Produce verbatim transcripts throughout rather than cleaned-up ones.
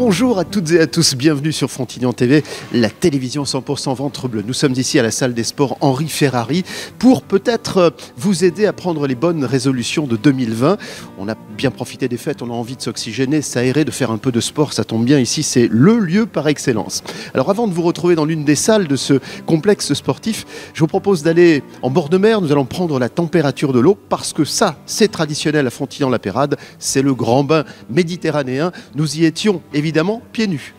Bonjour à toutes et à tous, bienvenue sur Frontignan T V, la télévision cent pour cent ventre bleu. Nous sommes ici à la salle des sports Henri Ferrari pour peut-être vous aider à prendre les bonnes résolutions de deux mille vingt. On a bien profité des fêtes, on a envie de s'oxygéner, s'aérer, de faire un peu de sport, ça tombe bien, ici c'est le lieu par excellence. Alors avant de vous retrouver dans l'une des salles de ce complexe sportif, je vous propose d'aller en bord de mer, nous allons prendre la température de l'eau parce que ça, c'est traditionnel à Frontignan-la-Pérade, c'est le grand bain méditerranéen. Nous y étions évidemment pieds nus.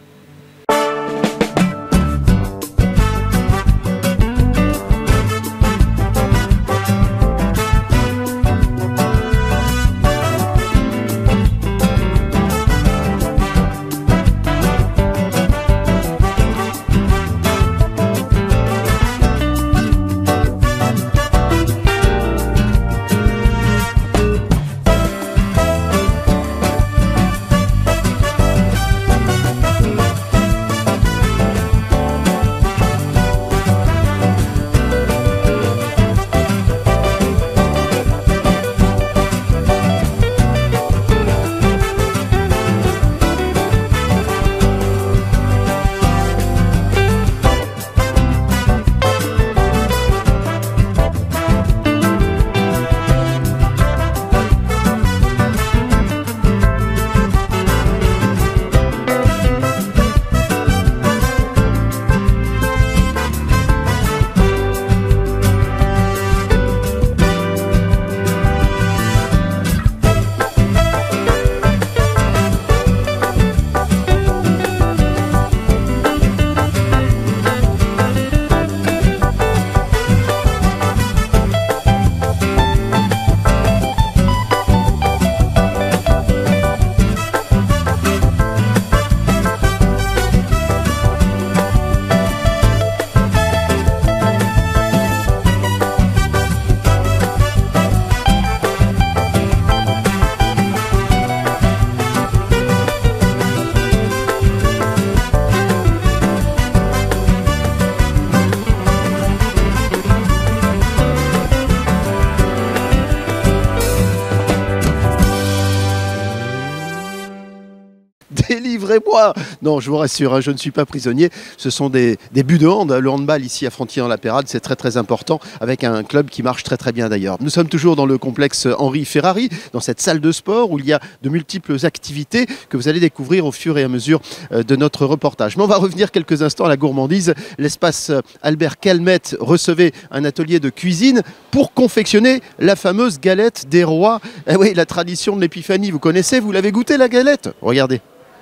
Délivrez-moi! Non, je vous rassure, hein, je ne suis pas prisonnier. Ce sont des, des buts de hand. Le handball ici à Frontignan-la-Pérade, c'est très très important avec un club qui marche très très bien d'ailleurs. Nous sommes toujours dans le complexe Henri Ferrari, dans cette salle de sport où il y a de multiples activités que vous allez découvrir au fur et à mesure de notre reportage. Mais on va revenir quelques instants à la gourmandise. L'espace Albert Calmette recevait un atelier de cuisine pour confectionner la fameuse galette des rois. Eh oui, la tradition de l'épiphanie, vous connaissez, vous l'avez goûté la galette? Regardez.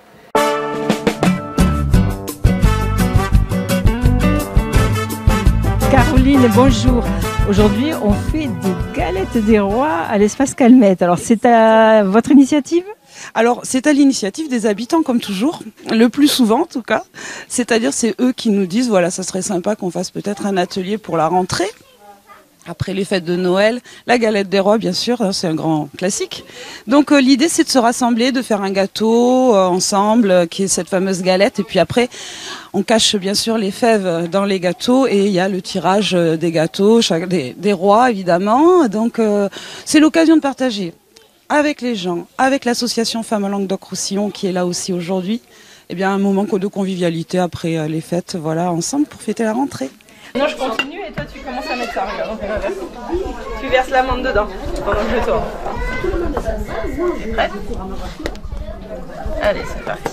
Caroline, bonjour. Aujourd'hui, on fait des galettes des rois à l'espace Calmette. Alors, c'est à votre initiative ? Alors, c'est à l'initiative des habitants, comme toujours, le plus souvent en tout cas. C'est-à-dire, c'est eux qui nous disent, voilà, ça serait sympa qu'on fasse peut-être un atelier pour la rentrée. Après les fêtes de Noël, la galette des rois, bien sûr, c'est un grand classique. Donc euh, l'idée, c'est de se rassembler, de faire un gâteau euh, ensemble, euh, qui est cette fameuse galette. Et puis après, on cache bien sûr les fèves dans les gâteaux et il y a le tirage des gâteaux, chaque, des, des rois évidemment. Donc euh, c'est l'occasion de partager avec les gens, avec l'association Femmes Languedoc-Roussillon qui est là aussi aujourd'hui, eh bien un moment de convivialité après euh, les fêtes, voilà, ensemble pour fêter la rentrée. Non, je continue et toi tu commences à mettre ça, regarde. Tu verses la menthe dedans pendant que je tourne. T'es prête? Allez, c'est parti.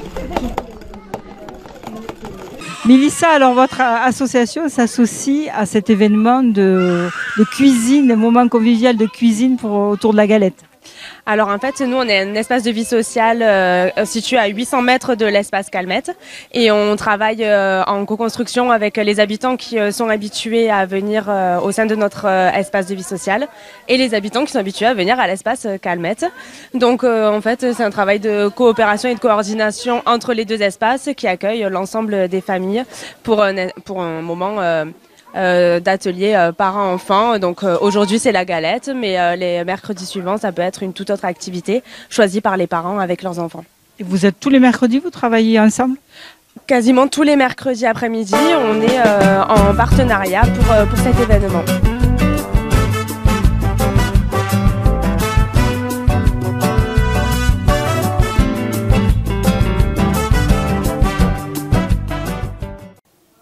Mélissa, alors votre association s'associe à cet événement de, de cuisine, un moment convivial de cuisine pour, autour de la galette. Alors en fait, nous on est un espace de vie sociale euh, situé à huit cents mètres de l'espace Calmette et on travaille euh, en co-construction avec les habitants qui euh, sont habitués à venir euh, au sein de notre euh, espace de vie sociale et les habitants qui sont habitués à venir à l'espace Calmette. Donc euh, en fait, c'est un travail de coopération et de coordination entre les deux espaces qui accueillent l'ensemble des familles pour un, pour un moment euh, Euh, d'ateliers euh, parents-enfants. Donc euh, aujourd'hui c'est la galette, mais euh, les mercredis suivants ça peut être une toute autre activité choisie par les parents avec leurs enfants. Et vous êtes tous les mercredis, vous travaillez ensemble? Quasiment tous les mercredis après-midi, on est euh, en partenariat pour, euh, pour cet événement.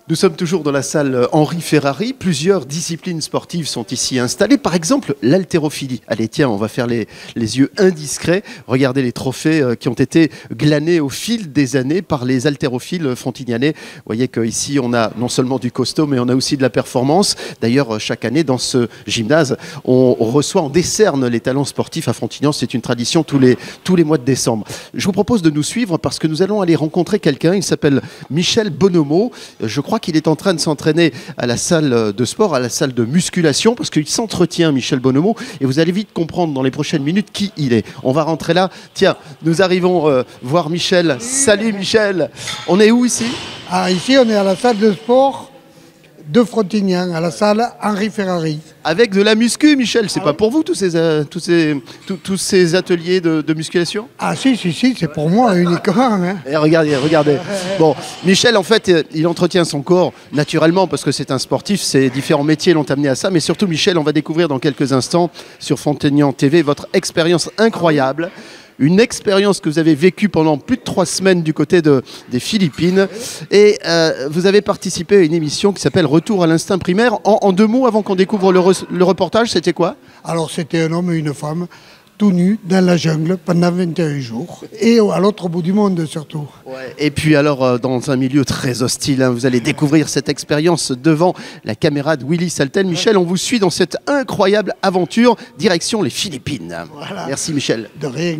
Nous sommes toujours dans la salle Henri Ferrari. Plusieurs disciplines sportives sont ici installées. Par exemple, l'haltérophilie. Allez, tiens, on va faire les, les yeux indiscrets. Regardez les trophées qui ont été glanés au fil des années par les haltérophiles frontignanais. Vous voyez qu'ici, on a non seulement du costaud, mais on a aussi de la performance. D'ailleurs, chaque année, dans ce gymnase, on, on reçoit, on décerne les talents sportifs à Frontignan. C'est une tradition tous les, tous les mois de décembre. Je vous propose de nous suivre parce que nous allons aller rencontrer quelqu'un. Il s'appelle Michel Bonomo. Je crois qu'il est en train de s'entraîner à la salle de sport, à la salle de musculation, parce qu'il s'entretient, Michel Bonomo, et vous allez vite comprendre dans les prochaines minutes qui il est. On va rentrer là. Tiens, nous arrivons euh, voir Michel. Salut Michel. On est où ici? Ah, ici, on est à la salle de sport de Frontignan, à la salle Henri Ferrari. Avec de la muscu, Michel. C'est ah, pas pour vous tous ces, euh, tous ces, tous, tous ces ateliers de, de musculation? Ah si, si, si, c'est pour moi uniquement. Hein. Et regardez, regardez. Bon, Michel, en fait, il entretient son corps naturellement parce que c'est un sportif. Ses différents métiers l'ont amené à ça. Mais surtout, Michel, on va découvrir dans quelques instants sur Frontignan T V votre expérience incroyable. Une expérience que vous avez vécue pendant plus de trois semaines du côté de, des Philippines. Et euh, vous avez participé à une émission qui s'appelle Retour à l'instinct primaire. En, en deux mots, avant qu'on découvre le, re, le reportage, c'était quoi? Alors, c'était un homme et une femme, tout nus, dans la jungle, pendant vingt et un jours. Et à l'autre bout du monde, surtout. Ouais. Et puis alors, euh, dans un milieu très hostile, hein, vous allez découvrir cette expérience devant la caméra de Willy Salten. Michel, on vous suit dans cette incroyable aventure, direction les Philippines. Voilà. Merci Michel. De rien.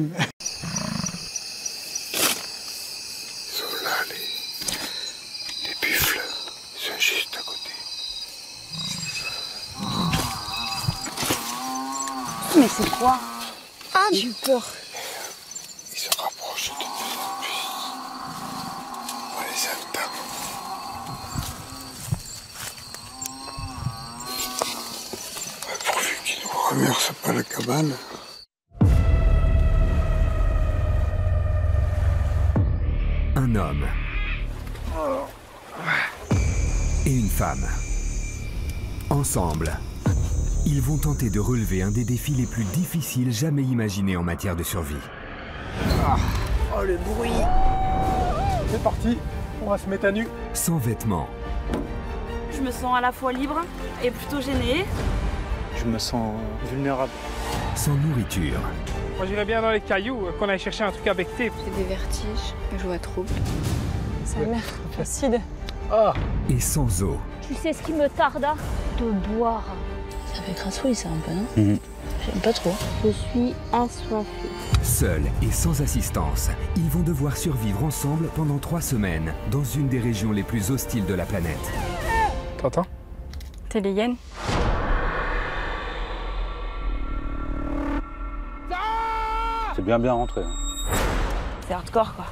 Mais c'est quoi? Ah, j'ai eu peur. Ils se rapprochent de plus en plus. On les entend. Pourvu qu'ils ne renversent pas la cabane. Un homme et une femme. Ensemble, ils vont tenter de relever un des défis les plus difficiles jamais imaginés en matière de survie. Ah, oh le bruit! C'est parti, on va se mettre à nu. Sans vêtements. Je me sens à la fois libre et plutôt gênée. Je me sens vulnérable. Sans nourriture. Moi j'irais bien dans les cailloux, qu'on aille chercher un truc à becter. J'ai des vertiges, je vois trouble. Ça a l'air acide. Ah. Et sans eau. Tu sais ce qui me tarde de boire. Ça fait crassouille ça un peu, non? Mmh. J'aime pas trop. Je suis assoiffée. Seuls et sans assistance, ils vont devoir survivre ensemble pendant trois semaines dans une des régions les plus hostiles de la planète. T'entends? T'es les hyènes? C'est bien bien rentré. C'est hardcore quoi.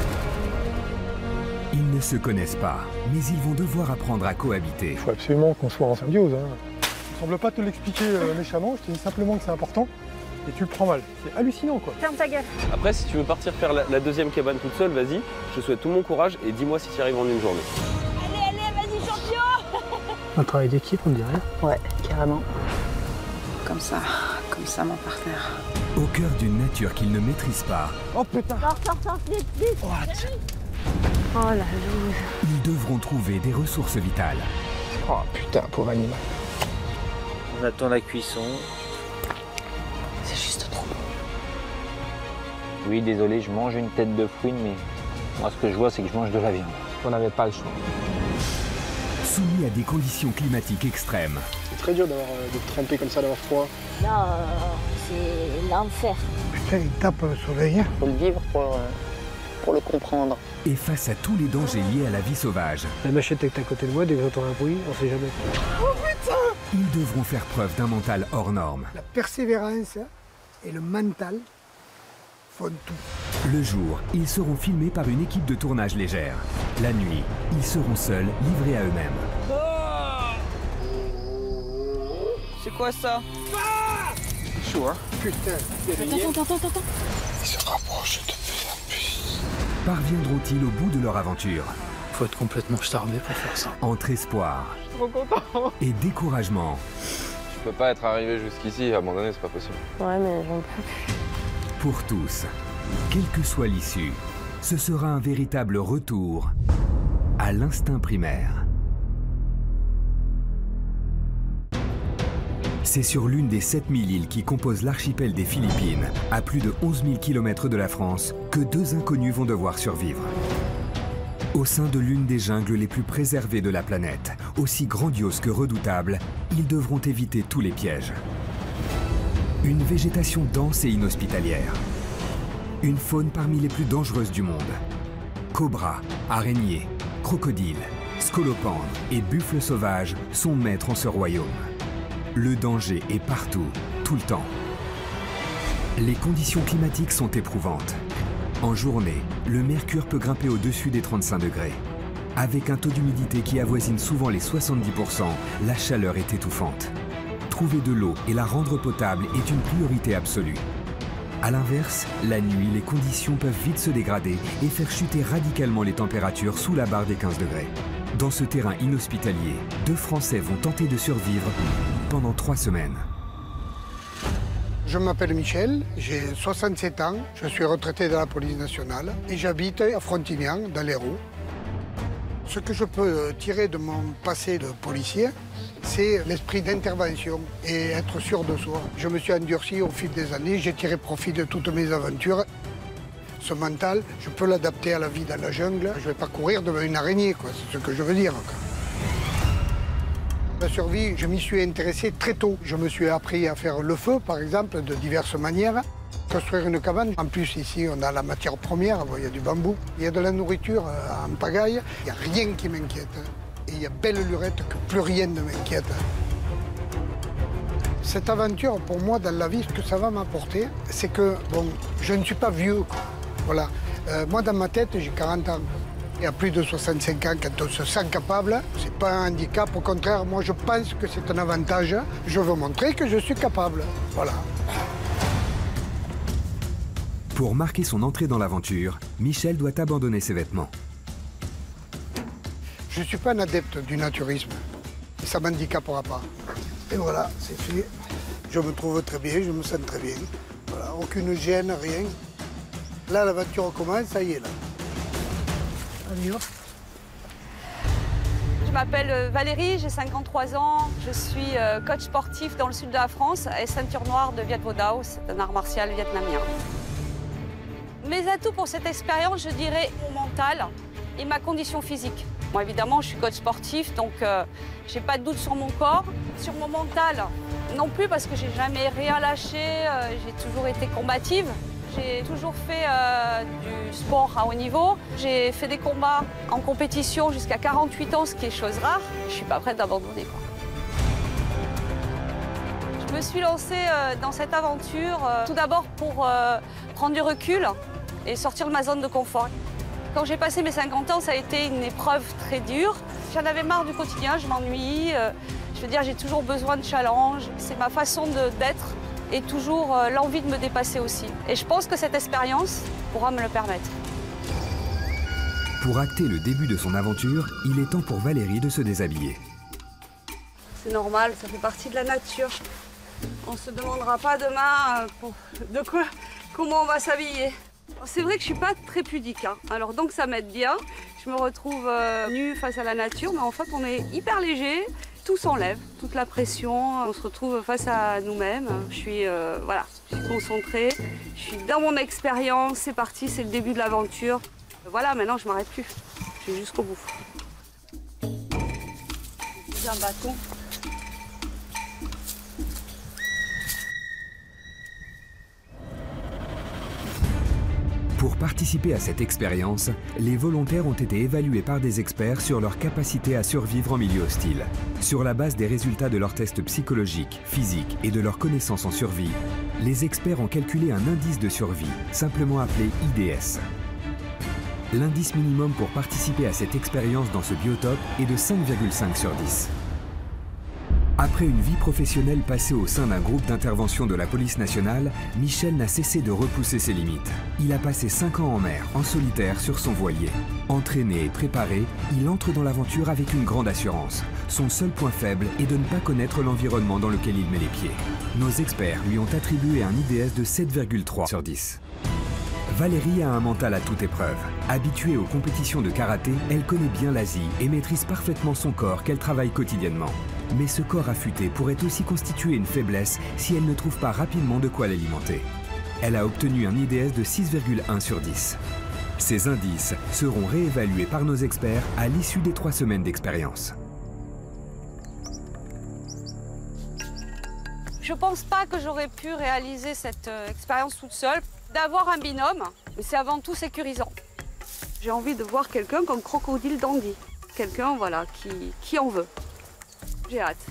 Ils ne se connaissent pas, mais ils vont devoir apprendre à cohabiter. Il faut absolument qu'on soit en symbiose. Hein. Je ne semble pas te l'expliquer euh, méchamment, je te dis simplement que c'est important et tu le prends mal. C'est hallucinant quoi. Ferme ta gueule. Après, si tu veux partir faire la, la deuxième cabane toute seule, vas-y. Je te souhaite tout mon courage et dis-moi si tu y arrives en une journée. Allez, allez, vas-y champion. Un travail d'équipe, on dirait. Ouais, carrément. Comme ça, comme ça, mon partenaire. Au cœur d'une nature qu'ils ne maîtrisent pas. Oh putain! Sors, sors, sors, vite, vite. What? Oh la loose. Ils devront trouver des ressources vitales. Oh putain, pauvre animal. On attend la cuisson. C'est juste trop bon. Oui, désolé, je mange une tête de fouine, mais moi ce que je vois, c'est que je mange de la viande. On n'avait pas le choix. Soumis à des conditions climatiques extrêmes. C'est très dur d'avoir euh, de tremper comme ça, d'avoir froid. Là, euh, c'est l'enfer. Putain, il tape le soleil. Faut le vivre pour, euh, pour le comprendre. Et face à tous les dangers liés à la vie sauvage, La machette est à côté de moi, dès que j'entends un bruit, on sait jamais. Oh putain! ils devront faire preuve d'un mental hors norme. La persévérance et le mental font tout. Le jour, ils seront filmés par une équipe de tournage légère. La nuit, ils seront seuls, livrés à eux-mêmes. C'est quoi ça? C'est chaud, hein? Putain. Attends, attends, attends, attends. Ils se rapprochent de plus en plus. Parviendront-ils au bout de leur aventure? Faut être complètement starbé pour faire ça. Entre espoir Trop content. et découragement, Je peux pas être arrivé jusqu'ici et abandonner, c'est pas possible. Ouais, mais j'en peux plus. pour tous, quelle que soit l'issue, ce sera un véritable retour à l'instinct primaire. C'est sur l'une des sept mille îles qui composent l'archipel des Philippines, à plus de onze mille kilomètres de la France, que deux inconnus vont devoir survivre. Au sein de l'une des jungles les plus préservées de la planète, aussi grandiose que redoutable, ils devront éviter tous les pièges. Une végétation dense et inhospitalière. Une faune parmi les plus dangereuses du monde. Cobras, araignées, crocodiles, scolopendres et buffles sauvages sont maîtres en ce royaume. Le danger est partout, tout le temps. Les conditions climatiques sont éprouvantes. En journée, le mercure peut grimper au-dessus des trente-cinq degrés. Avec un taux d'humidité qui avoisine souvent les soixante-dix pour cent, la chaleur est étouffante. Trouver de l'eau et la rendre potable est une priorité absolue. A l'inverse, la nuit, les conditions peuvent vite se dégrader et faire chuter radicalement les températures sous la barre des quinze degrés. Dans ce terrain inhospitalier, deux Français vont tenter de survivre pendant trois semaines. Je m'appelle Michel, j'ai soixante-sept ans, je suis retraité de la police nationale et j'habite à Frontignan, dans l'Hérault. Ce que je peux tirer de mon passé de policier, c'est l'esprit d'intervention et être sûr de soi. Je me suis endurci au fil des années, j'ai tiré profit de toutes mes aventures. Ce mental, je peux l'adapter à la vie dans la jungle. Je ne vais pas courir devant une araignée, quoi. C'est ce que je veux dire. Quoi. La survie, je m'y suis intéressé très tôt. Je me suis appris à faire le feu, par exemple, de diverses manières. Construire une cabane. En plus, ici, on a la matière première. Il y a du bambou, il y a de la nourriture en pagaille. Il n'y a rien qui m'inquiète. Et il y a belle lurette que plus rien ne m'inquiète. Cette aventure, pour moi, dans la vie, ce que ça va m'apporter, c'est que, bon, je ne suis pas vieux, quoi. Voilà. Euh, moi, dans ma tête, j'ai quarante ans. Et à plus de soixante-cinq ans, quand on se sent capable, c'est pas un handicap. Au contraire, moi, je pense que c'est un avantage. Je veux montrer que je suis capable. Voilà. Pour marquer son entrée dans l'aventure, Michel doit abandonner ses vêtements. Je ne suis pas un adepte du naturisme. Ça ne m'handicapera pas. Et voilà, c'est fait. Je me trouve très bien, je me sens très bien. Voilà, aucune gêne, rien. Là, l'aventure commence, ça y est, là. Allez, hop. Je m'appelle Valérie, j'ai cinquante-trois ans. Je suis coach sportif dans le sud de la France et ceinture noire de Viet Vo Dao, c'est un art martial vietnamien. Mes atouts pour cette expérience, je dirais mon mental et ma condition physique. Moi, évidemment, je suis coach sportif, donc euh, j'ai pas de doute sur mon corps. Sur mon mental, non plus, parce que j'ai jamais rien lâché, euh, j'ai toujours été combative. J'ai toujours fait euh, du sport à haut niveau. J'ai fait des combats en compétition jusqu'à quarante-huit ans, ce qui est chose rare. Je suis pas prête d'abandonner, quoi. Je me suis lancée euh, dans cette aventure euh, tout d'abord pour euh, prendre du recul et sortir de ma zone de confort. Quand j'ai passé mes cinquante ans, ça a été une épreuve très dure. J'en avais marre du quotidien, je m'ennuie. Euh, je veux dire, j'ai toujours besoin de challenge. C'est ma façon d'être et toujours euh, l'envie de me dépasser aussi. Et je pense que cette expérience pourra me le permettre. Pour acter le début de son aventure, il est temps pour Valérie de se déshabiller. C'est normal, ça fait partie de la nature. On ne se demandera pas demain euh, pour, de quoi, comment on va s'habiller. C'est vrai que je suis pas très pudique, hein. Alors donc ça m'aide bien. Je me retrouve euh, nue face à la nature, mais en fait on est hyper léger. Tout s'enlève, toute la pression, on se retrouve face à nous-mêmes. Je suis, euh, voilà, je suis concentrée, je suis dans mon expérience, c'est parti, c'est le début de l'aventure. Voilà, maintenant je m'arrête plus, je vais jusqu'au bout. J'ai un bâton. Pour participer à cette expérience, les volontaires ont été évalués par des experts sur leur capacité à survivre en milieu hostile. Sur la base des résultats de leurs tests psychologiques, physiques et de leurs connaissances en survie, les experts ont calculé un indice de survie, simplement appelé I D S. L'indice minimum pour participer à cette expérience dans ce biotope est de cinq virgule cinq sur dix. Après une vie professionnelle passée au sein d'un groupe d'intervention de la police nationale, Michel n'a cessé de repousser ses limites. Il a passé cinq ans en mer, en solitaire, sur son voilier. Entraîné et préparé, il entre dans l'aventure avec une grande assurance. Son seul point faible est de ne pas connaître l'environnement dans lequel il met les pieds. Nos experts lui ont attribué un I D S de sept virgule trois sur dix. Valérie a un mental à toute épreuve. Habituée aux compétitions de karaté, elle connaît bien l'Asie et maîtrise parfaitement son corps qu'elle travaille quotidiennement. Mais ce corps affûté pourrait aussi constituer une faiblesse si elle ne trouve pas rapidement de quoi l'alimenter. Elle a obtenu un I D S de six virgule un sur dix. Ces indices seront réévalués par nos experts à l'issue des trois semaines d'expérience. Je pense pas que j'aurais pu réaliser cette euh, expérience toute seule. D'avoir un binôme, c'est avant tout sécurisant. J'ai envie de voir quelqu'un comme Crocodile Dandy. Quelqu'un voilà, qui, qui en veut. J'ai hâte.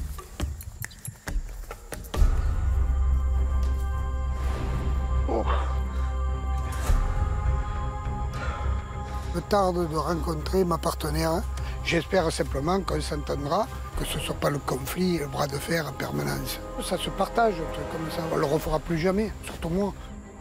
Oh. Je me tarde de rencontrer ma partenaire. J'espère simplement qu'on s'entendra, que ce ne soit pas le conflit, le bras de fer en permanence. Ça se partage, un truc comme ça. On ne le refera plus jamais, surtout moi.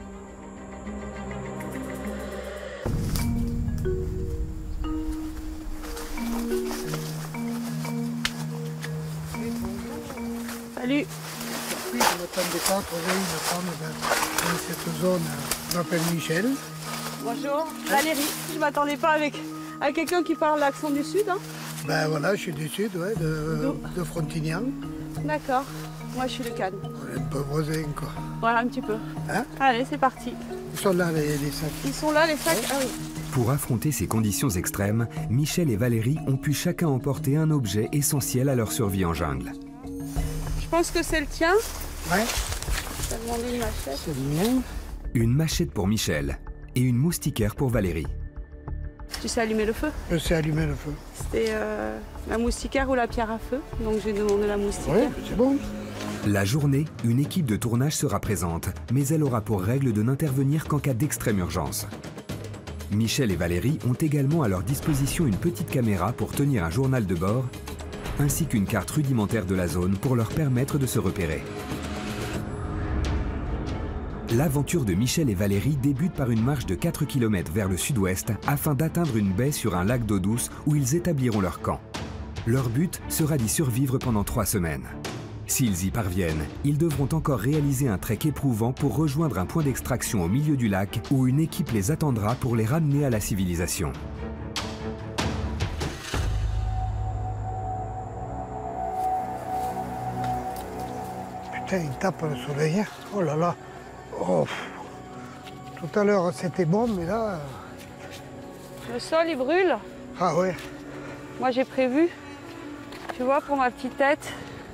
Salut. Je ne m'attendais pas à trouver une femme dans, dans cette zone. Je m'appelle Michel. Bonjour, Valérie. Je ne m'attendais pas avec, à quelqu'un qui parle l'accent du Sud. Hein. Ben voilà, je suis du Sud, ouais, de, de Frontignan. D'accord. Moi, je suis le Cannes. On est un peu voisins, quoi. Voilà, un petit peu. Hein? Allez, c'est parti. Ils sont là, les, les sacs. Ils sont là, les sacs? Ah oui. Pour affronter ces conditions extrêmes, Michel et Valérie ont pu chacun emporter un objet essentiel à leur survie en jungle. Je pense que c'est le tien. Ouais. Je vais demander une machette. C'est le mien. Une machette pour Michel et une moustiquaire pour Valérie. Tu sais allumer le feu? Je sais allumer le feu. C'était euh, la moustiquaire ou la pierre à feu, donc j'ai demandé la moustiquaire. Oui, c'est bon. La journée, une équipe de tournage sera présente, mais elle aura pour règle de n'intervenir qu'en cas d'extrême urgence. Michel et Valérie ont également à leur disposition une petite caméra pour tenir un journal de bord, ainsi qu'une carte rudimentaire de la zone pour leur permettre de se repérer. L'aventure de Michel et Valérie débute par une marche de quatre kilomètres vers le sud-ouest afin d'atteindre une baie sur un lac d'eau douce où ils établiront leur camp. Leur but sera d'y survivre pendant trois semaines. S'ils y parviennent, ils devront encore réaliser un trek éprouvant pour rejoindre un point d'extraction au milieu du lac où une équipe les attendra pour les ramener à la civilisation. Putain, il tape le soleil. Oh là là. Oh. Tout à l'heure, c'était bon, mais là... Le sol, il brûle. Ah ouais. Moi, j'ai prévu, tu vois, pour ma petite tête.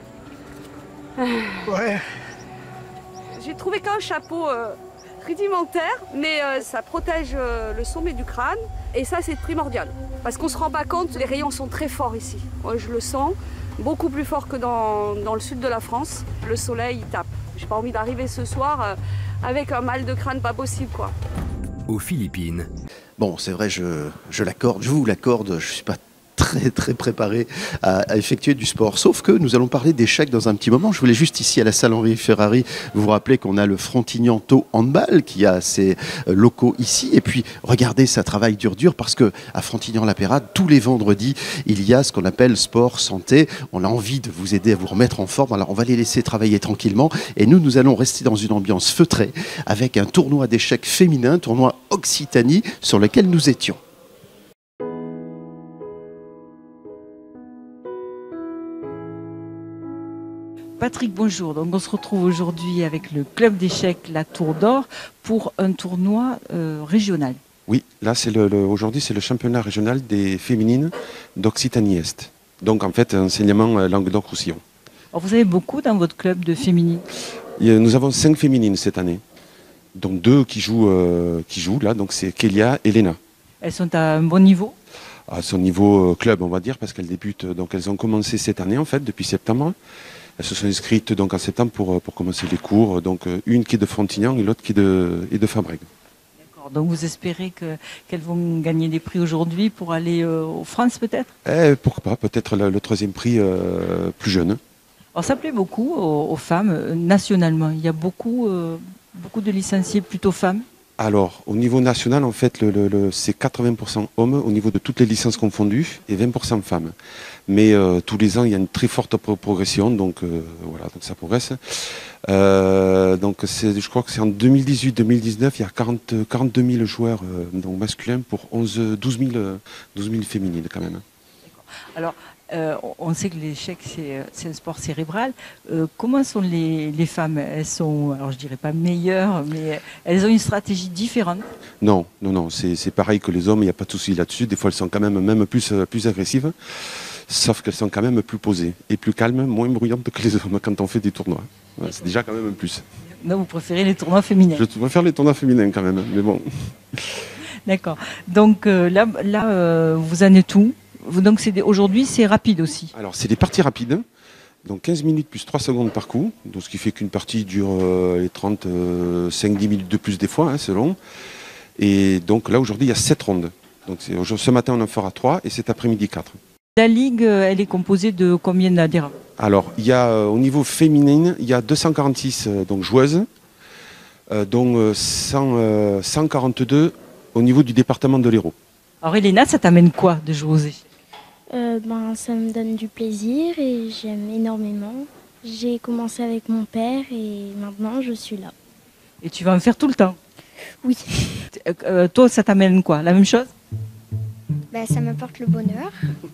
Ouais. J'ai trouvé qu'un chapeau euh, rudimentaire, mais euh, ça protège euh, le sommet du crâne. Et ça, c'est primordial. Parce qu'on ne se rend pas compte, les rayons sont très forts ici. Moi, je le sens, beaucoup plus fort que dans, dans le sud de la France. Le soleil, il tape. J'ai pas envie d'arriver ce soir euh, avec un mal de crâne pas possible, quoi. Aux Philippines. Bon, c'est vrai, je, je l'accorde, je vous l'accorde, je suis pas très très préparé à, à effectuer du sport. Sauf que nous allons parler d'échecs dans un petit moment. Je voulais juste ici à la salle Henri Ferrari vous vous rappeler qu'on a le Frontignan Tau Handball qui a ses locaux ici. Et puis regardez, ça travaille dur dur parce que à Frontignan-la-Pérade, tous les vendredis, il y a ce qu'on appelle sport santé. On a envie de vous aider à vous remettre en forme. Alors on va les laisser travailler tranquillement. Et nous, nous allons rester dans une ambiance feutrée avec un tournoi d'échecs féminin, tournoi Occitanie, sur lequel nous étions. Patrick, bonjour. Donc on se retrouve aujourd'hui avec le club d'échecs La Tour d'Or pour un tournoi euh, régional. Oui, là c'est le, le, aujourd'hui c'est le championnat régional des féminines d'Occitanie-Est. Donc en fait enseignement euh, Languedoc-Roussillon. Vous avez beaucoup dans votre club de féminines? Nous avons cinq féminines cette année. Donc deux qui jouent, euh, qui jouent là, donc c'est Kélia et Léna. Elles sont à un bon niveau? À son niveau euh, club on va dire, parce qu'elles débutent, donc elles ont commencé cette année en fait, depuis septembre. Elles se sont inscrites donc en septembre pour, pour commencer les cours. Donc une qui est de Frontignan et l'autre qui est de, est de Fabrègue. D'accord. Donc vous espérez que, qu'elles vont gagner des prix aujourd'hui pour aller euh, aux France peut-être? Eh, pourquoi pas, peut-être le, le troisième prix euh, plus jeune. Alors ça plaît beaucoup aux, aux femmes euh, nationalement. Il y a beaucoup, euh, beaucoup de licenciés plutôt femmes. Alors, au niveau national, en fait, le, le, le, c'est quatre-vingts pour cent hommes au niveau de toutes les licences confondues et vingt pour cent femmes. Mais euh, tous les ans, il y a une très forte pro progression, donc euh, voilà, donc ça progresse. Euh, donc c'est, je crois que c'est en deux mille dix-huit deux mille dix-neuf, il y a quarante, quarante-deux mille joueurs euh, donc masculins pour onze, douze mille féminines quand même. Alors, euh, on sait que l'échec, c'est un sport cérébral. Euh, comment sont les, les femmes? Elles sont, alors je dirais pas meilleures, mais elles ont une stratégie différente? Non, non, non, c'est pareil que les hommes, il n'y a pas de souci là-dessus. Des fois, elles sont quand même, même plus, plus agressives, sauf qu'elles sont quand même plus posées et plus calmes, moins bruyantes que les hommes quand on fait des tournois. Ouais, c'est déjà quand même un plus. Non, vous préférez les tournois féminins? Je préfère les tournois féminins quand même, mais bon. D'accord. Donc euh, là, là euh, vous en êtes où? Donc aujourd'hui, c'est rapide aussi. Alors, c'est des parties rapides. Donc quinze minutes plus trois secondes par coup. Donc, ce qui fait qu'une partie dure euh, les trente-cinq dix minutes de plus des fois, hein, selon. Et donc là, aujourd'hui, il y a sept rondes. Donc ce matin, on en fera trois et cet après-midi, quatre. La ligue, elle est composée de combien d'adhérents? Alors, il y a euh, au niveau féminin, il y a deux cent quarante-six euh, donc, joueuses, euh, dont euh, cent, euh, cent quarante-deux au niveau du département de l'Hérault. Alors, Elena, ça t'amène quoi de jouer aux échecs? euh, ben, Ça me donne du plaisir et j'aime énormément. J'ai commencé avec mon père et maintenant je suis là. Et tu vas en faire tout le temps? Oui. Euh, toi, ça t'amène quoi? La même chose? Ben, ça m'apporte le bonheur.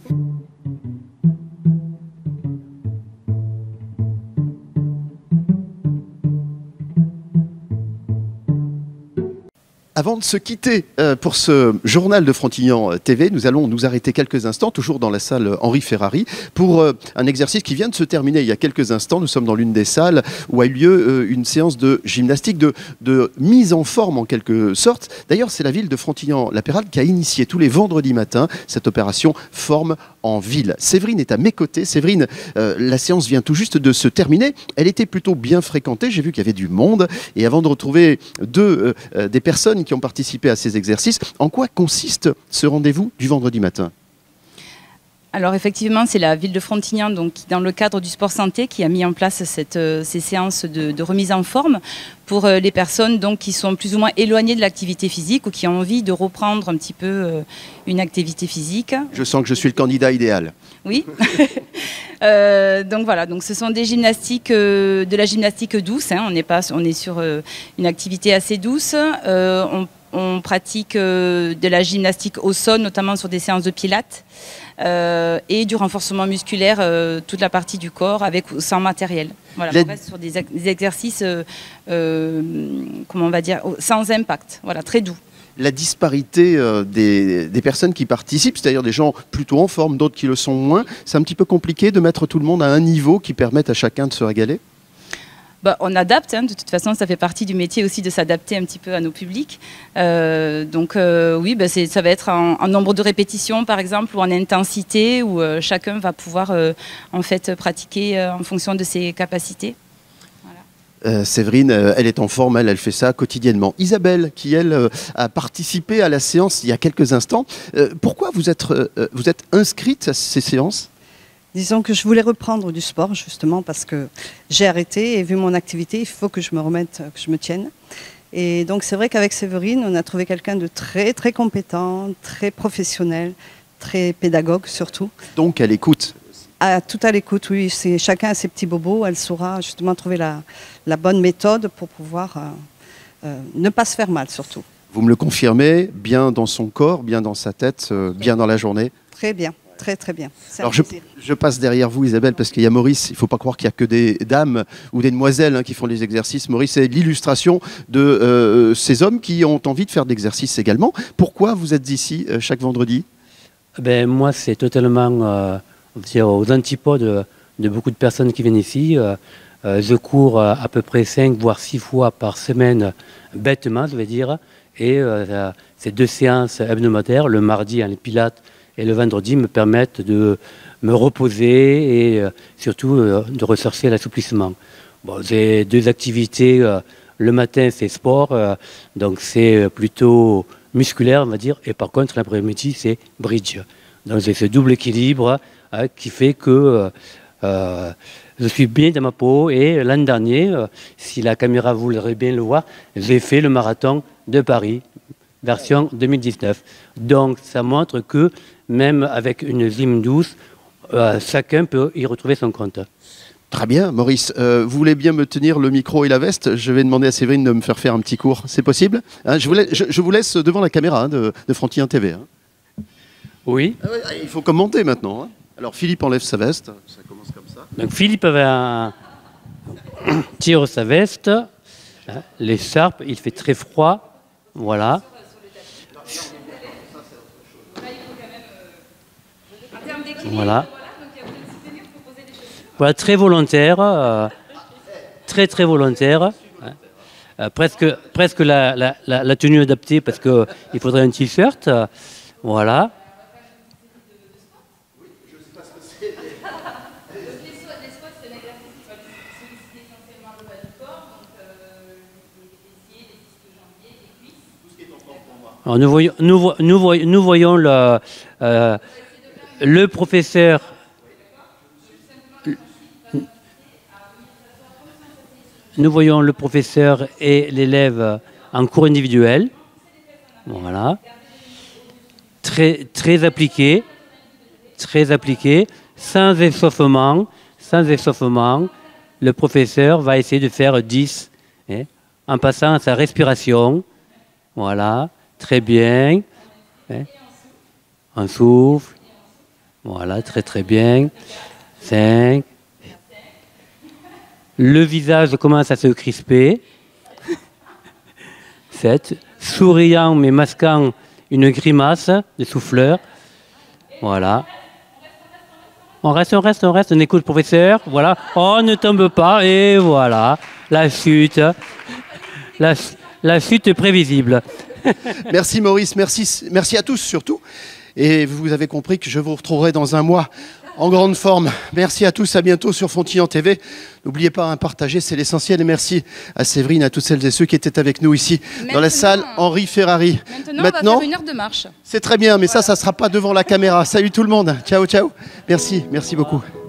Avant de se quitter euh, pour ce journal de Frontignan T V, nous allons nous arrêter quelques instants, toujours dans la salle Henri Ferrari, pour euh, un exercice qui vient de se terminer il y a quelques instants. Nous sommes dans l'une des salles où a eu lieu euh, une séance de gymnastique, de, de mise en forme en quelque sorte. D'ailleurs, c'est la ville de Frontignan-la-Pérade qui a initié tous les vendredis matins cette opération Forme en ville. Séverine est à mes côtés. Séverine, euh, la séance vient tout juste de se terminer. Elle était plutôt bien fréquentée. J'ai vu qu'il y avait du monde. Et avant de retrouver deux euh, des personnes qui ont participé à ces exercices, en quoi consiste ce rendez-vous du vendredi matin? Alors effectivement, c'est la ville de Frontignan, donc, qui, dans le cadre du sport santé, qui a mis en place cette, euh, ces séances de, de remise en forme pour euh, les personnes donc, qui sont plus ou moins éloignées de l'activité physique ou qui ont envie de reprendre un petit peu euh, une activité physique. Je sens que je suis le candidat idéal. Oui. euh, donc voilà, donc ce sont des gymnastiques, euh, de la gymnastique douce. Hein, on est pas, on est sur euh, une activité assez douce. Euh, on, on pratique euh, de la gymnastique au sol, notamment sur des séances de pilates. Euh, et du renforcement musculaire, euh, toute la partie du corps, avec ou sans matériel. Voilà, on reste sur des, des exercices, euh, euh, comment on va dire, sans impact, voilà, très doux. La disparité euh, des, des personnes qui participent, c'est-à-dire des gens plutôt en forme, d'autres qui le sont moins, c'est un petit peu compliqué de mettre tout le monde à un niveau qui permette à chacun de se régaler? Bah, on adapte, hein, de toute façon ça fait partie du métier aussi de s'adapter un petit peu à nos publics. Euh, donc euh, oui, bah, ça va être en, en nombre de répétitions par exemple ou en intensité où euh, chacun va pouvoir euh, en fait pratiquer euh, en fonction de ses capacités. Euh, Séverine, euh, elle est en forme, elle, elle fait ça quotidiennement. Isabelle, qui elle euh, a participé à la séance il y a quelques instants, euh, pourquoi vous êtes, euh, vous êtes inscrite à ces séances? Disons que je voulais reprendre du sport justement parce que j'ai arrêté et vu mon activité, il faut que je me remette, que je me tienne. Et donc c'est vrai qu'avec Séverine, on a trouvé quelqu'un de très très compétent, très professionnel, très pédagogue surtout. Donc à l'écoute. Ah, tout à l'écoute, oui. C'est chacun a ses petits bobos. Elle saura justement trouver la, la bonne méthode pour pouvoir euh, euh, ne pas se faire mal surtout. Vous me le confirmez, bien dans son corps, bien dans sa tête, euh, bien dans la journée? Très bien. Très très bien. Alors je, je passe derrière vous Isabelle parce qu'il y a Maurice, il ne faut pas croire qu'il n'y a que des dames ou des demoiselles hein, qui font les exercices. Maurice est l'illustration de euh, ces hommes qui ont envie de faire de l'exercice également. Pourquoi vous êtes ici euh, chaque vendredi? Ben, moi c'est totalement euh, on va dire, aux antipodes de, de beaucoup de personnes qui viennent ici. Euh, euh, je cours à peu près cinq voire six fois par semaine, bêtement je vais dire, et euh, ces deux séances hebdomadaires, le mardi en pilates et le vendredi, me permettent de me reposer et euh, surtout euh, de ressortir l'assouplissement. Bon, j'ai deux activités. Euh, le matin, c'est sport, euh, donc c'est plutôt musculaire, on va dire. Et par contre, l'après-midi, c'est bridge. Donc j'ai ce double équilibre hein, qui fait que euh, je suis bien dans ma peau. Et l'an dernier, euh, si la caméra voudrait bien le voir, j'ai fait le marathon de Paris, version deux mille dix-neuf. Donc ça montre que même avec une gym douce, euh, chacun peut y retrouver son compte. Très bien, Maurice. Euh, vous voulez bien me tenir le micro et la veste? Je vais demander à Séverine de me faire faire un petit cours. C'est possible hein, je, vous laisse, je, je vous laisse devant la caméra hein, de, de Frontignan T V. Hein. Oui. Ah ouais, il faut commenter maintenant. Hein. Alors Philippe enlève sa veste, ça commence comme ça. Donc Philippe avait un... tire sa veste, hein, l'écharpe, il fait très froid, voilà. Voilà. Voilà, très volontaire, euh, très très volontaire. Hein. Euh, presque presque la, la, la, la tenue adaptée parce qu'il faudrait un t-shirt, euh, voilà. Alors nous, voyons, nous, nous, voyons, nous voyons le, euh, le professeur. Nous voyons le professeur et l'élève en cours individuel. Voilà. Très, très appliqué. Très appliqué. Sans échauffement. Sans échauffement. Le professeur va essayer de faire dix. Hein, en passant à sa respiration. Voilà. Très bien. Hein. On souffle. Voilà, très très bien. cinq. Le visage commence à se crisper. sept. Souriant mais masquant une grimace de souffleur. Voilà. On reste, on reste, on reste. On écoute le professeur. Voilà. On ne tombe pas. Et voilà. La chute. La, la chute prévisible. Merci Maurice, merci, merci à tous surtout. Et vous avez compris que je vous retrouverai dans un mois en grande forme. Merci à tous, à bientôt sur Fontillan T V. N'oubliez pas, à partager, c'est l'essentiel. Et merci à Séverine, à toutes celles et ceux qui étaient avec nous ici, maintenant, dans la salle Henri Ferrari. Maintenant, maintenant, on va faire une heure de marche. C'est très bien, mais voilà. Ça, ça ne sera pas devant la caméra. Salut tout le monde. Ciao, ciao. Merci, merci beaucoup.